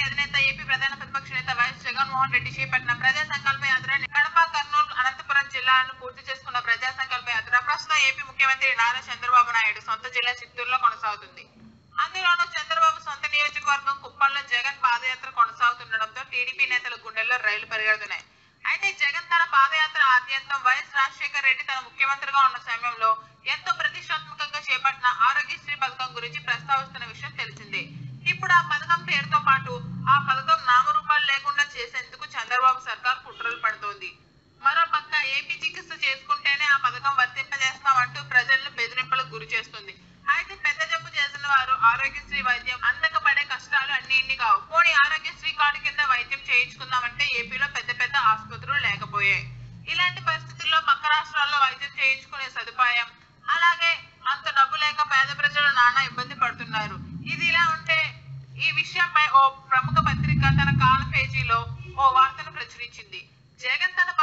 అధినేత ఏపీ ప్రధాన ప్రతిపక్ష నేత వైఎస్ జగన్మోహన్ రెడ్డి చేపట్టిన ప్రజా సంకల్ప యాత్ర కడప, కర్నూలు, అనంతపురం జిల్లాలను పూర్తి చేసుకున్న ప్రజా సంకల్ప యాత్ర ప్రస్తుతం ఏపీ ముఖ్యమంత్రి నారా చంద్రబాబు నాయుడు సొంత జిల్లా చిత్తూరులో కొనసాగుతుంది. అందులోనూ చంద్రబాబు సొంత నియోజకవర్గం కుప్పంలో జగన్ పాదయాత్ర కొనసాగుతుండటంతో టీడీపీ నేతల గుండెల్లో రైలు పరిగెడుతున్నాయి. అయితే జగన్ తన పాదయాత్ర ఆద్యంతం వైఎస్ రాజశేఖర రెడ్డి తన ముఖ్యమంత్రిగా ఉన్న సమయంలో ఎంతో ప్రతిష్టాత్మకంగా చేపట్టిన ఆరోగ్యశ్రీ పథకం గురించి ప్రస్తావిస్తున్న విషయం తెలిసిందే. ఇప్పుడు ఆ పథకం పేరుతో పాటు ఆ పథకం నామరూపాలు లేకుండా చేసేందుకు చంద్రబాబు సర్కార్ కుట్రలు పడుతోంది. మరోపక్క ఏపీ చికిత్స చేసుకుంటేనే ఆ పథకం వర్తింపజేస్తామంటూ ప్రజలను బెదిరింపులకు గురి చేస్తుంది. అయితే పెద్ద జబ్బు చేసిన వారు ఆరోగ్యశ్రీ వైద్యం అందక పడే కష్టాలు అన్ని కావు. పోనీ ఆరోగ్యశ్రీ కార్డు కింద వైద్యం చేయించుకుందామంటే ఏపీలో పెద్ద పెద్ద ఆసుపత్రులు లేకపోయాయి. ఇలాంటి పరిస్థితుల్లో పక్క రాష్ట్రాల్లో వైద్యం చేయించుకునే సదుపాయం, అలాగే అంత డబ్బు లేక పేద ప్రజలు నానా ఇబ్బంది పడుతున్నారు. ఇది ఇలా ఉంటే ఈ విషయంపై ఓ ప్రముఖ పత్రిక తన కాల పేజీలో ఓ వార్తను ప్రచురించింది. జగన్ తన